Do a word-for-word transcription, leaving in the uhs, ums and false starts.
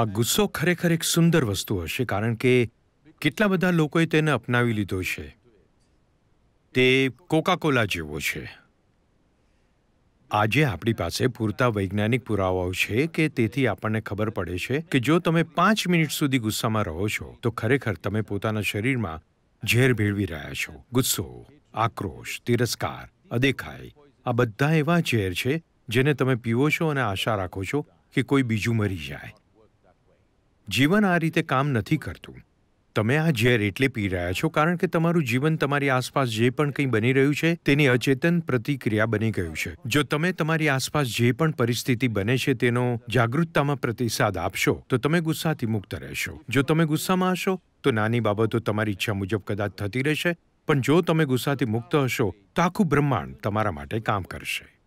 આ ગુસ્સો ખરેખર એક સુંદર વસ્તુ હશે, કારણ કે કેટલા બધા લોકોએ તેને અપનાવી લીધો છે. તે કોકા-કોલા જેવો છે. આજે આપણી પાસે પૂરતા વૈજ્ઞાનિક પુરાવાઓ છે કે તેથી આપણને ખબર પડે છે કે જો તમે પાંચ મિનિટ સુધી ગુસ્સામાં રહો છો તો ખરેખર તમે પોતાના શરીરમાં ઝેર ભેળવી રહ્યા છો. ગુસ્સો, આક્રોશ, તિરસ્કાર, અદેખાઈ આ બધા એવા ઝેર છે જેને તમે પીવો છો અને આશા રાખો છો કે કોઈ બીજું મરી જાય. જીવન આ રીતે કામ નથી કરતું. તમે આ ઝેર એટલે પી રહ્યા છો કારણ કે તમારું જીવન તમારી આસપાસ જે પણ કંઈ બની રહ્યું છે તેની અચેતન પ્રતિક્રિયા બની ગયું છે. જો તમે તમારી આસપાસ જે પણ પરિસ્થિતિ બને છે તેનો જાગૃતતામાં પ્રતિસાદ આપશો તો તમે ગુસ્સાથી મુક્ત રહેશો. જો તમે ગુસ્સામાં હશો તો નાની બાબતો તમારી ઈચ્છા મુજબ કદાચ થતી રહેશે, પણ જો તમે ગુસ્સાથી મુક્ત હશો તો આખું બ્રહ્માંડ તમારા માટે કામ કરશે.